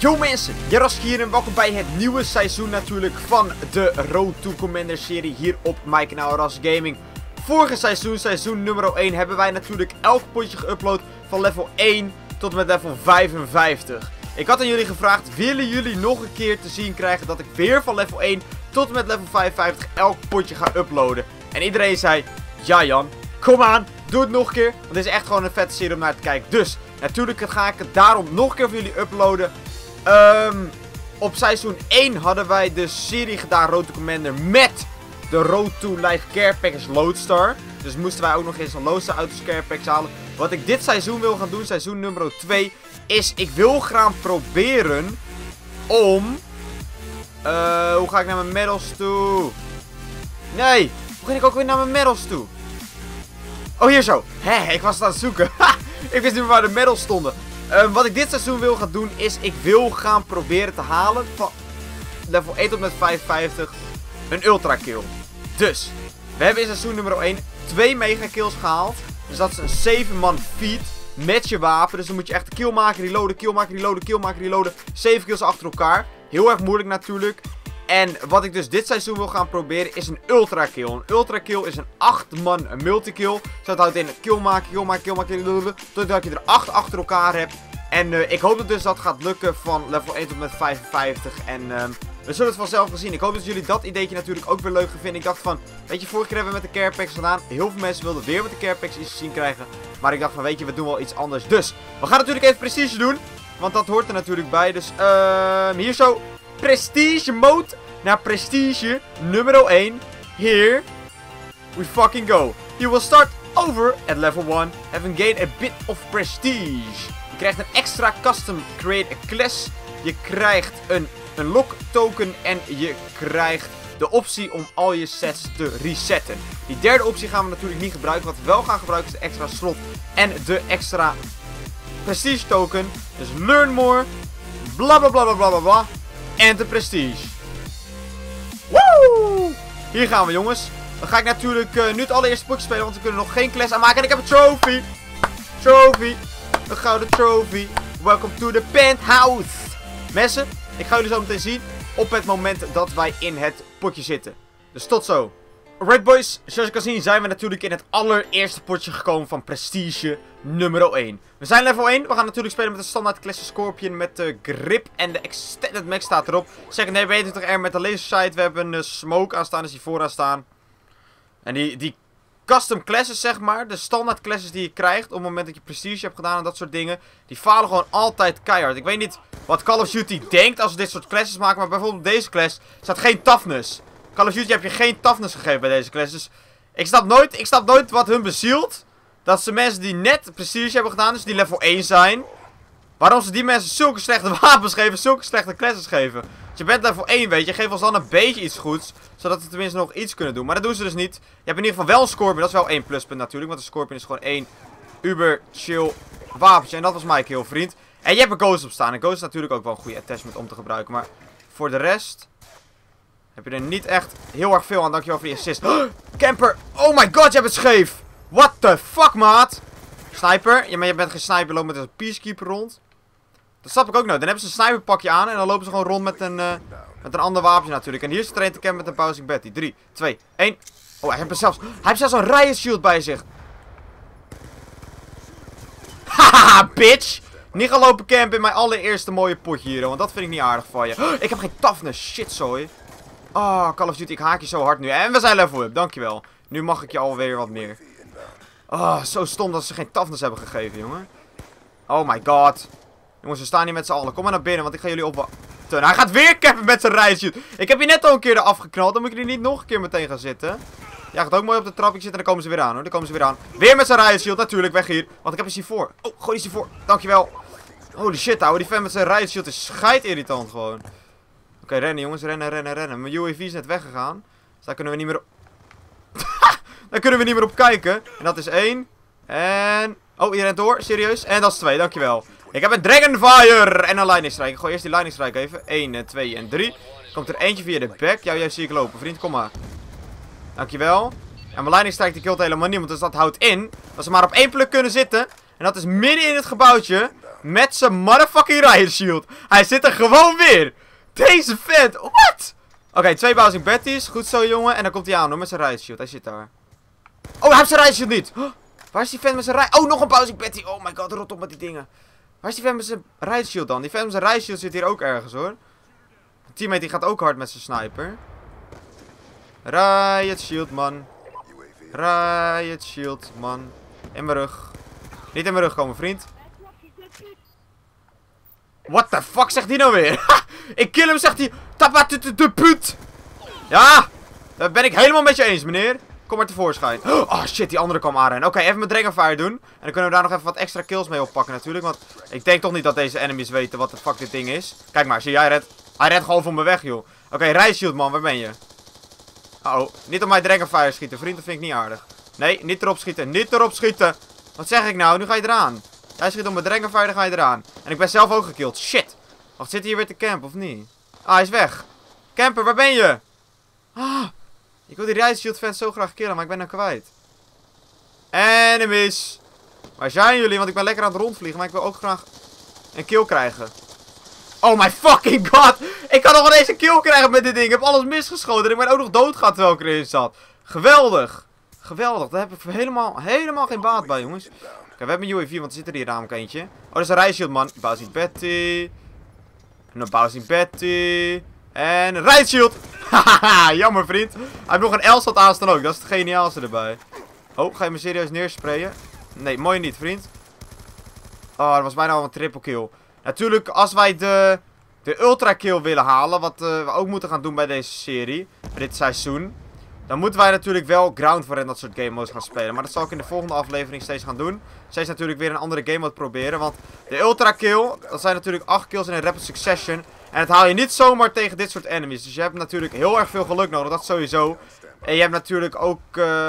Yo mensen, Jarosk hier en welkom bij het nieuwe seizoen natuurlijk van de Road to Commander serie hier op mijn kanaal Rask Gaming. Vorige seizoen, seizoen nummer 1, hebben wij natuurlijk elk potje geüpload van level 1 tot en met level 55. Ik had aan jullie gevraagd, willen jullie nog een keer te zien krijgen dat ik weer van level 1 tot en met level 55 elk potje ga uploaden? En iedereen zei, ja Jan, kom aan, doe het nog een keer, want dit is echt gewoon een vette serie om naar te kijken. Dus, natuurlijk ga ik het daarom nog een keer voor jullie uploaden. Op seizoen 1 hadden wij de serie gedaan Road to Commander met de Road to Life Care Package Lodestar. Dus moesten wij ook nog eens een Lodestar uit de Care Packs halen. Wat ik dit seizoen wil gaan doen, seizoen nummer 2, is ik wil gaan proberen om... hoe ga ik naar mijn medals toe? Nee, hoe ging ik ook weer naar mijn medals toe? Oh, hier zo. Hé, ik was het aan het zoeken. Ik wist niet meer waar de medals stonden. Wat ik dit seizoen wil gaan doen is, ik wil gaan proberen te halen van level 1 tot met 55 een ultra kill. Dus, we hebben in seizoen nummer 1 2 mega kills gehaald. Dus dat is een 7 man feat met je wapen. Dus dan moet je echt een kill maken, reloaden, kill maken, reloaden, kill maken, reloaden. 7 kills achter elkaar. Heel erg moeilijk natuurlijk. En wat ik dus dit seizoen wil gaan proberen is een ultra kill. Een ultra kill is een 8 man multikill. Dus dat houdt in kill maken, kill maken, kill maken, totdat je er 8 achter elkaar hebt. En ik hoop dat dus dat gaat lukken van level 1 tot met 55. En we zullen het vanzelf gaan zien. Ik hoop dat jullie dat ideetje natuurlijk ook weer leuk gaan vinden. Ik dacht van, weet je, vorige keer hebben we met de care packs gedaan. Heel veel mensen wilden weer met de care packs iets te zien krijgen. Maar ik dacht van, weet je, we doen wel iets anders. Dus, we gaan natuurlijk even prestige doen. Want dat hoort er natuurlijk bij. Dus, hier zo. Prestige mode naar prestige nummer 1. Here we fucking go. You will start over at level 1, having gained a bit of prestige. Je krijgt een extra custom create a class. Je krijgt een lock token en je krijgt de optie om al je sets te resetten. Die derde optie gaan we natuurlijk niet gebruiken. Wat we wel gaan gebruiken is de extra slot en de extra prestige token. Dus learn more, bla bla bla bla bla bla. En de prestige. Woe! Hier gaan we, jongens. Dan ga ik natuurlijk nu het allereerste potje spelen, want we kunnen nog geen class aanmaken. En ik heb een trophy. Trophy. Een gouden trophy. Welcome to the penthouse. Mensen, ik ga jullie zo meteen zien op het moment dat wij in het potje zitten. Dus tot zo. Alright boys, zoals je kan zien zijn we natuurlijk in het allereerste potje gekomen van prestige nummer 1. We zijn level 1, we gaan natuurlijk spelen met de standaard classe Scorpion met de grip en de extended max staat erop. Secondary B20R met de laser sight, we hebben een smoke aanstaan, dus die vooraan staan. En die custom classes zeg maar, de standaard classes die je krijgt op het moment dat je prestige hebt gedaan en dat soort dingen, die falen gewoon altijd keihard. Ik weet niet wat Call of Duty denkt als ze dit soort classes maken, maar bijvoorbeeld op deze class staat geen toughness. Call of Duty heb je geen toughness gegeven bij deze class. Dus ik snap nooit wat hun bezielt. Dat ze mensen die net prestige hebben gedaan, dus die level 1 zijn, waarom ze die mensen zulke slechte wapens geven, zulke slechte classes geven. Dus je bent level 1, weet je, geef ons dan een beetje iets goeds, zodat we tenminste nog iets kunnen doen. Maar dat doen ze dus niet. Je hebt in ieder geval wel een Scorpion, dat is wel 1 pluspunt natuurlijk, want een Scorpion is gewoon 1 uber chill wapentje. En dat was mijn kill, vriend. En je hebt een Ghost op staan. En Ghost is natuurlijk ook wel een goede attachment om te gebruiken. Maar voor de rest heb je er niet echt heel erg veel aan. Dankjewel voor die assist. Camper! Oh my god, je hebt het scheef! What the fuck, maat? Sniper? Ja, maar je bent geen sniper, loopt met een peacekeeper rond. Dat snap ik ook nooit. Dan hebben ze een sniperpakje aan en dan lopen ze gewoon rond met een ander wapentje natuurlijk. En hier zit er een te campen met een Bouncing Betty. 3, 2, 1. Oh, hij heeft zelfs een riot shield bij zich. Haha, bitch! Niet gaan lopen campen in mijn allereerste mooie potje hier, want dat vind ik niet aardig van je. Ik heb geen toughness, shit, zooi. Oh, Call of Duty, ik haak je zo hard nu. En we zijn level up, dankjewel. Nu mag ik je alweer wat meer. Oh, zo stom dat ze geen toughness hebben gegeven, jongen. Oh my god. Jongens, we staan hier met z'n allen. Kom maar naar binnen, want ik ga jullie opwachten. Hij gaat weer cappen met zijn rijshoot. Ik heb je net al een keer eraf geknald. Dan moet ik er niet nog een keer meteen gaan zitten. Ja, gaat ook mooi op de trap. Ik zit en dan komen ze weer aan, hoor. Dan komen ze weer aan. Weer met zijn rijshield, natuurlijk. Weg hier. Want ik heb een C4. Oh, gooi die C4. Dankjewel. Holy shit, ouwe. Die fan met zijn rijshield is scheidirritant gewoon. Oké, rennen jongens. Rennen. Mijn UAV is net weggegaan. Dus daar kunnen we niet meer op... Daar kunnen we niet meer op kijken. En dat is 1. En... Oh, je rent door. Serieus. En dat is 2. Dankjewel. Ik heb een Dragonfire en een Lightning Strike. Ik gooi eerst die Lightning Strike even. 1, 2 en 3. Komt er eentje via de back. Jou zie ik lopen, vriend. Kom maar. Dankjewel. En mijn Lightning Strike die killt helemaal niemand. Dus dat houdt in dat ze maar op 1 pluk kunnen zitten. En dat is midden in het gebouwtje. met zijn motherfucking riot shield. Hij zit er gewoon weer. Deze vent, what? Oké, 2 Bouncing Betty's. Goed zo, jongen. En dan komt hij aan hoor, met zijn riot shield. Hij zit daar. Oh, hij heeft zijn riot shield niet. Oh, waar is die vent met zijn riot? Oh, nog een Bouncing Betty. Oh my god, rot op met die dingen. Waar is die vent met zijn riot shield dan? Die vent met zijn riot shield zit hier ook ergens hoor. De teammate die gaat ook hard met zijn sniper. Riot shield, man. Riot shield, man. In mijn rug. Niet in mijn rug komen, vriend. What the fuck zegt hij nou weer? Ik kill hem, zegt hij. De put. Ja, dat ben ik helemaal met je eens, meneer. Kom maar tevoorschijn. Oh shit, die andere kwam aanrennen. Oké, even mijn Dragonfire doen. En dan kunnen we daar nog even wat extra kills mee oppakken natuurlijk. Want ik denk toch niet dat deze enemies weten wat de fuck dit ding is. Kijk maar, zie jij, hij redt gewoon voor me weg, joh. Oké, Rijshield, man, waar ben je? Oh, niet op mijn Dragonfire schieten, vriend, dat vind ik niet aardig. Nee, niet erop schieten, niet erop schieten. Wat zeg ik nou? Nu ga je eraan. Jij schiet op mijn Dragonfire, dan ga je eraan. En ik ben zelf ook gekillt, shit. Wacht, zit hij hier weer te campen, of niet? Ah, hij is weg. Camper, waar ben je? Ah, ik wil die Rijshield fans zo graag killen, maar ik ben hem kwijt. Enemies. Waar zijn jullie? Want ik ben lekker aan het rondvliegen, maar ik wil ook graag een kill krijgen. Oh my fucking god. Ik kan nog ineens een kill krijgen met dit ding. Ik heb alles misgeschoten. En ik ben ook nog dood gehad terwijl ik erin zat. Geweldig. Geweldig. Daar heb ik helemaal geen baat bij, jongens. Kijk, we hebben een UAV, want er zit er hier namelijk eentje. Oh, dat is een Rijshield, man. Bouncing Betty. En een Bouncing Betty. En een Rijshield. Hahaha, jammer, vriend. Hij heeft nog een Elstat aanstaan ook. Dat is het geniaalste erbij. Oh, ga je me serieus neersprayen? Nee, mooi niet, vriend. Oh, dat was bijna al een triple kill. Natuurlijk, als wij de ultra kill willen halen, wat we ook moeten gaan doen bij deze serie, bij dit seizoen, dan moeten wij natuurlijk wel ground for en dat soort game modes gaan spelen. Maar dat zal ik in de volgende aflevering steeds gaan doen. Steeds natuurlijk weer een andere game mode proberen, want de ultra kill, dat zijn natuurlijk 8 kills in een rapid succession. En dat haal je niet zomaar tegen dit soort enemies. Dus je hebt natuurlijk heel erg veel geluk nodig, dat sowieso. En je hebt natuurlijk ook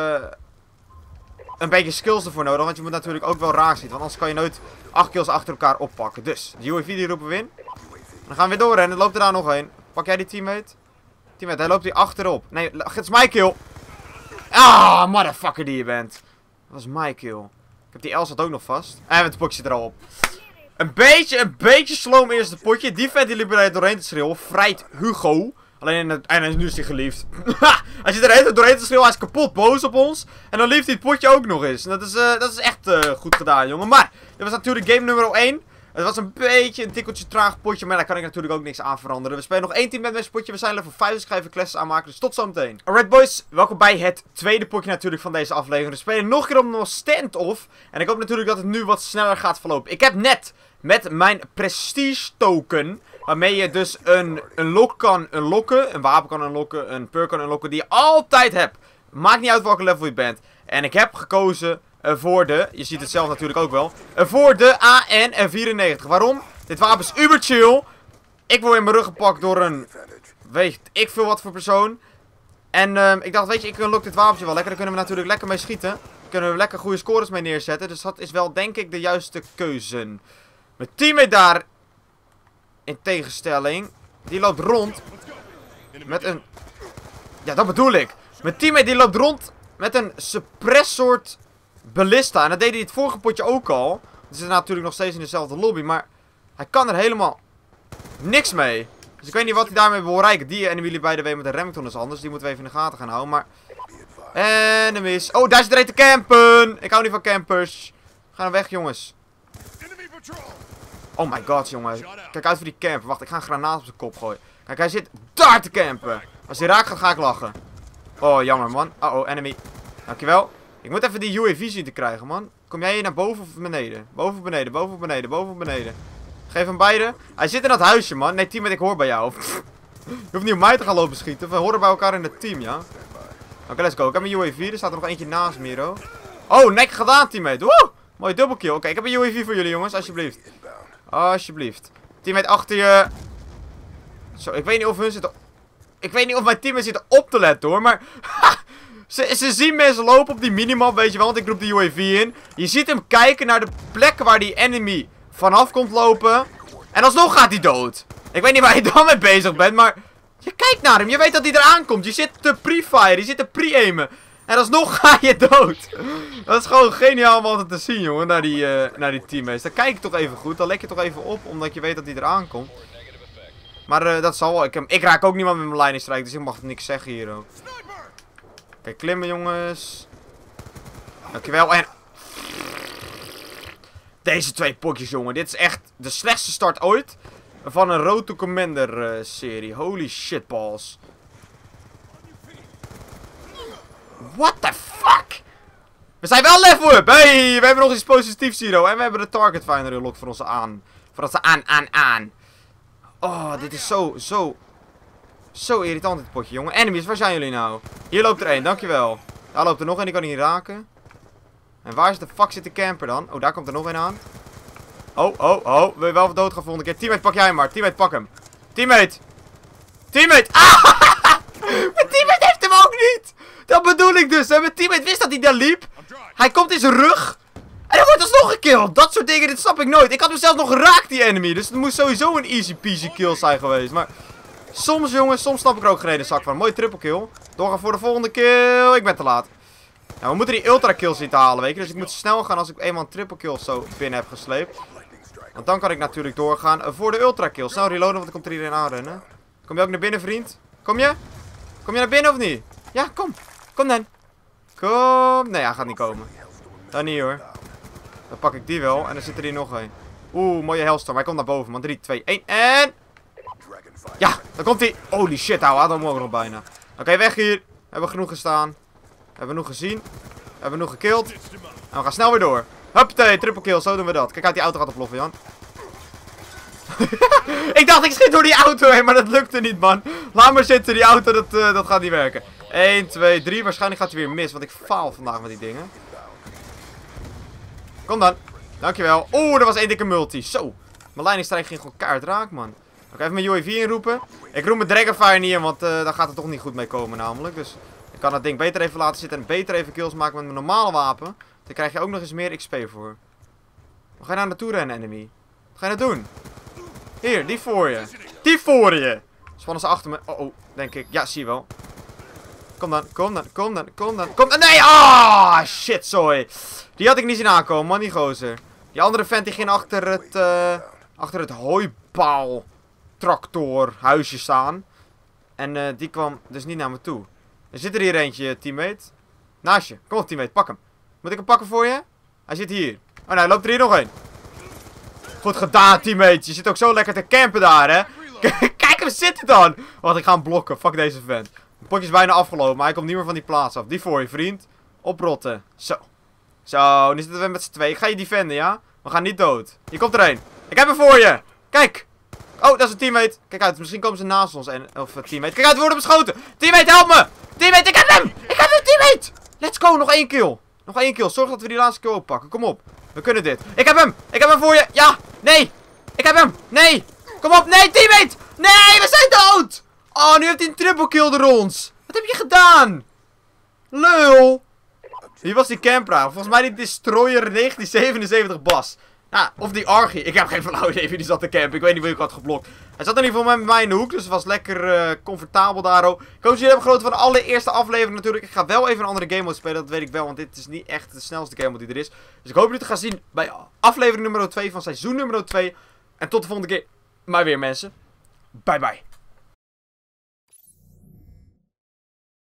een beetje skills ervoor nodig, want je moet natuurlijk ook wel raak schieten. Want anders kan je nooit 8 kills achter elkaar oppakken. Dus, de UAV die roepen we in. Dan gaan we weer door en dan loopt er daar nog een. Pak jij die teammate? Teammate, hij loopt hier achterop. Nee, het is mijn kill. Ah, motherfucker die je bent. Dat was mijn kill. Ik heb die Elsat ook nog vast. En het potje er al op. Een beetje sloom eerste potje. Die vent die liep er doorheen te schreeuwen. Vrijt Hugo. Alleen en nu is hij geliefd. Hij zit er helemaal doorheen te schreeuwen. Hij is kapot boos op ons. En dan liefst hij het potje ook nog eens. En dat is echt goed gedaan, jongen. Maar, dit was natuurlijk game nummer 1. Het was een beetje een tikkeltje traag potje. Maar daar kan ik natuurlijk ook niks aan veranderen. We spelen nog 1 team met deze potje. We zijn level 5. Dus ik ga even classes aanmaken. Dus tot zometeen. Alright boys. Welkom bij het tweede potje natuurlijk van deze aflevering. We spelen nog een keer op nog stand-off. En ik hoop natuurlijk dat het nu wat sneller gaat verlopen. Ik heb net met mijn prestige token, waarmee je dus een lock kan unlocken, een wapen kan unlocken, een perk kan unlocken die je altijd hebt. Maakt niet uit welke level je bent. En ik heb gekozen voor de, je ziet het zelf natuurlijk ook wel, voor de AN-94. Waarom? Dit wapen is uber chill. Ik word in mijn rug gepakt door een, weet ik veel wat voor persoon. En ik dacht, weet je, ik unlock dit wapentje wel lekker. Daar kunnen we natuurlijk lekker mee schieten. Daar kunnen we lekker goede scores mee neerzetten. Dus dat is wel, denk ik, de juiste keuze. Mijn teammate daar, in tegenstelling, die loopt rond met een, ja, dat bedoel ik. Mijn teammate die loopt rond met een suppressort ballista. En dat deed hij het vorige potje ook al. We zitten natuurlijk nog steeds in dezelfde lobby, maar hij kan er helemaal niks mee. Dus ik weet niet wat hij daarmee wil bereiken. Die enemy bij de W met een Remington is anders. Die moeten we even in de gaten gaan houden, maar enemies. Oh, daar zit er een te campen. Ik hou niet van campers. Ga nou weg, jongens. Oh my god, jongen. Kijk uit voor die camper. Wacht, ik ga een granaat op zijn kop gooien. Kijk, hij zit daar te campen. Als hij raakt gaat, ga ik lachen. Oh, jammer, man. Uh-oh, enemy. Dankjewel. Ik moet even die UAV zien te krijgen, man. Kom jij hier naar boven of beneden? Boven of beneden, boven of beneden, boven of beneden. Geef hem beide. Hij zit in dat huisje, man. Nee, teammate, ik hoor bij jou. Je hoeft niet op mij te gaan lopen schieten. We horen bij elkaar in het team, ja. Oké, let's go. Ik heb een UAV. Er staat er nog eentje naast Miro. Oh, nek gedaan, teammate. Woe! Mooie dubbelkill. Oké, ik heb een UAV voor jullie, jongens. Alsjeblieft. Alsjeblieft. Teammate achter je. Zo, ik weet niet of hun zitten. Ik weet niet of mijn teammates zitten op te letten, hoor. Maar ze zien mensen lopen op die minimap, weet je wel. Want ik roep de UAV in. Je ziet hem kijken naar de plekken waar die enemy vanaf komt lopen. En alsnog gaat hij dood. Ik weet niet waar je dan mee bezig bent, maar je kijkt naar hem. Je weet dat hij eraan komt. Je zit te pre-fire. Je zit te pre-aimen. En alsnog ga je dood. Dat is gewoon geniaal om altijd te zien, jongen. Naar die teammates. Dan kijk je toch even goed. Dan lek je toch even op. Omdat je weet dat hij eraan komt. Maar dat zal wel. Ik raak ook niemand met mijn lightning strike. Dus ik mag niks zeggen hier ook. Kijk, klimmen jongens. Dankjewel. En... Deze 2 potjes, jongen. Dit is echt de slechtste start ooit. Van een Road to Commander serie. Holy shitballs. What the fuck? We zijn wel level up. Hey, we hebben nog iets positiefs hier. En we hebben de target finder unlocked voor onze aan. Voor onze aan. Oh, dit is zo irritant dit potje, jongen. Enemies, waar zijn jullie nou? Hier loopt er één, dankjewel. Daar loopt er nog één, die kan niet raken. En waar is de fuck zit de camper dan? Oh, daar komt er nog één aan. Oh. Wil je wel dood gaan volgende keer? Teammate, pak jij hem maar. Teammate, pak hem. Teammate! Ah! Mijn teammate heeft hem ook niet! Dat bedoel ik dus. Mijn teammate wist dat hij daar liep. Hij komt in zijn rug. En dan wordt alsnog gekilld. Dat soort dingen, dit snap ik nooit. Ik had hem zelfs nog geraakt, die enemy. Dus het moest sowieso een easy peasy kill zijn geweest. Maar soms, jongens, soms snap ik er ook geen zak van. Mooie triple kill. Doorgaan voor de volgende kill. Ik ben te laat. Nou, we moeten die ultra kills zien te halen, weet je. Dus ik moet snel gaan als ik eenmaal een triple kill zo binnen heb gesleept. Want dan kan ik natuurlijk doorgaan voor de ultra kill. Snel reloaden, want dan komt er iedereen aanrennen. Kom je ook naar binnen, vriend? Kom je? Kom je naar binnen of niet? Ja, kom. Kom dan. Kom. Nee, hij gaat niet komen. Dan niet hoor. Dan pak ik die wel. En dan zit er hier nog een. Oeh, mooie hellstorm. Hij komt naar boven, man. 3, 2, 1. En... Ja, dan komt hij. Holy shit, ouwe. Dan mogen we nog bijna. Oké, weg hier. Hebben we genoeg gestaan. Hebben we genoeg gezien. Hebben we genoeg gekilld. En we gaan snel weer door. Huppatee, triple kill. Zo doen we dat. Kijk uit, die auto gaat oploffen, Jan. Ik dacht, ik schiet door die auto heen, maar dat lukte niet, man. Laat maar zitten, die auto, dat gaat niet werken. 1, 2, 3. Waarschijnlijk gaat hij weer mis, want ik faal vandaag met die dingen. Kom dan. Dankjewel. Oeh, dat was één dikke multi. Zo. Mijn lightning ging gewoon kaart raak, man. Oké, even mijn UAV inroepen. Ik roep mijn Dragonfire niet in, want daar gaat het toch niet goed mee komen, namelijk. Dus ik kan dat ding beter even laten zitten en beter even kills maken met mijn normale wapen. Dan krijg je ook nog eens meer XP voor. Waar ga je nou naartoe rennen, enemy? Wat ga je nou doen? Hier, die voor je. Die voor je. Spannen ze achter me. Oh, denk ik. Ja, zie je wel. Kom dan. Nee! Ah, shit, sorry. Die had ik niet zien aankomen, man, die gozer. Die andere vent die ging achter het hooibaal tractor huisje staan. En die kwam dus niet naar me toe. Er zit er hier eentje, teammate. Naast je. Kom op, teammate, pak hem. Moet ik hem pakken voor je? Hij zit hier. Oh nee, loopt er hier nog een. Goed gedaan, teammate. Je zit ook zo lekker te campen daar, hè. Kijk hem zitten dan. Wacht, ik ga hem blokken. Fuck deze vent. Het potje is bijna afgelopen, maar hij komt niet meer van die plaats af. Die voor je, vriend. Oprotten. Zo. Zo, nu zitten we met z'n twee. Ik ga je defenden, ja? We gaan niet dood. Hier komt er een. Ik heb hem voor je. Kijk. Oh, dat is een teammate. Kijk uit, misschien komen ze naast ons. Of teammate. Kijk uit, we worden beschoten. Teammate, help me. Teammate, ik heb hem. Ik heb hem, teammate. Let's go, nog 1 kill. Nog 1 kill. Zorg dat we die laatste kill oppakken. Kom op. We kunnen dit. Ik heb hem. Ik heb hem voor je. Ja. Nee. Ik heb hem. Nee. Kom op. Nee, teammate. Nee, we zijn dood. Oh, nu heeft hij een triple kill door ons. Wat heb je gedaan? Lul. Hier was die camper. Volgens mij die Destroyer 1977 Bas. Nou, of die Archie. Ik heb geen flauw idee wie die zat te campen. Ik weet niet wie ik had geblokt. Hij zat in ieder geval met mij in de hoek. Dus het was lekker comfortabel daar ook. Ik hoop dat jullie hebben genoten van de allereerste aflevering natuurlijk. Ik ga wel even een andere game mode spelen. Dat weet ik wel. Want dit is niet echt de snelste game mode die er is. Dus ik hoop jullie te gaan zien bij aflevering nummer 2 van seizoen nummer 2. En tot de volgende keer. Maar weer mensen. Bye bye.